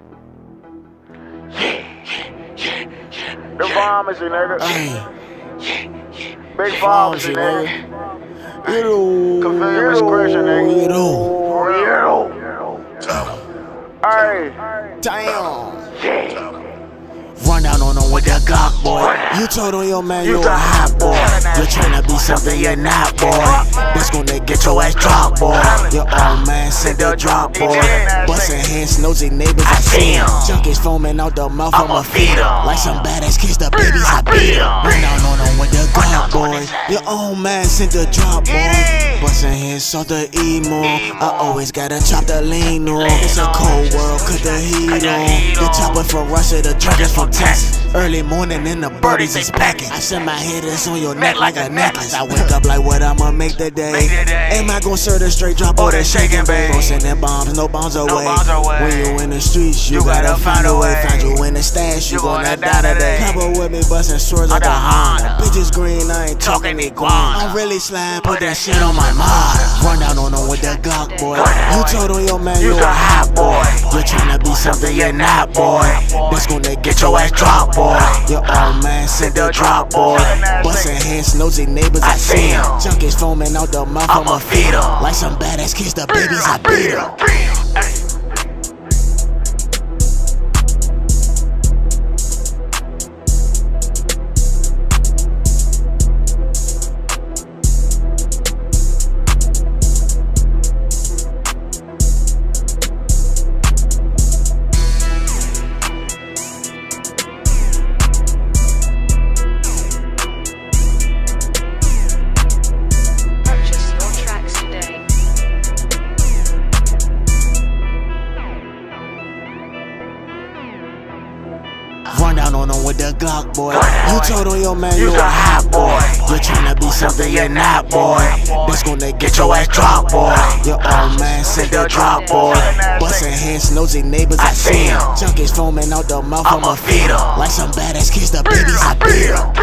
The pharmacy, nigga. Big pharmacy, nigga. Convenient discretion, nigga. Hey. Damn. Run down on him with that Glock, boy. You told on your man you a hot boy. You're tryna be something you're not, boy. That's gonna get your ass dropped, boy. Your old man sent the drop, boy. Bustin' heads, nosy neighbors, I see him. Junkies foaming out the mouth, I'ma feed him. Like some badass kids, the babies, I beat him. Run down on him with the Glock, boy. Your old man sent the drop, boy. Bustin' heads, salt the emo. I always gotta chop the lean on. It's a cold world, cut the heat on. The chopper from Russia, the dragons from Texas. Early morning and the birdies is packing. I set my hitters on your neck like a necklace. I wake up like what I'ma make today. Am I gon' serve the straight drop or the shaking, babe? Gon' send them bombs, no bombs away. When you in the streets, you gotta find a way. Find you in the stash, you gonna die today. Couple with me bustin' swords like a Honda. Bitches green, I ain't talking iguana. I'm really slime, put that shit on my mind. Run down on him with that Glock, boy. You told on your man you a hot boy. You're tryna be something you're not, boy. That's gonna get your ass dropped, boy. Your old man sent the drop, boy. Bustin' heads, nosy neighbors, I see him. Junkies foaming out the mouth, I'ma feed him. Like some badass kids, the babies, I beat him. Run down on him with the Glock, boy. You told on your man you a hot boy. You're tryna be something you're not, boy. That's gonna get your ass dropped, boy. Your old man sent the drop, boy. Bustin' heads, nosy neighbors, I see him. Junkies foaming out the mouth, I'ma feed him. Like some badass kids, the babies, I beat him.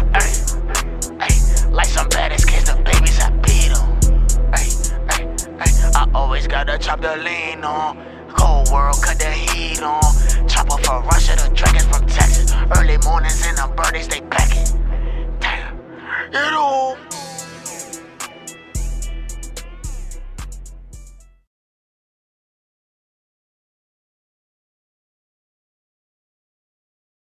Like some badass kids, the babies, I beat him. I always gotta chop the lean on. Cold world, cut the heat on. Chopper from Russia, the dragons from Texas. Early mornings and the birdies, they packing.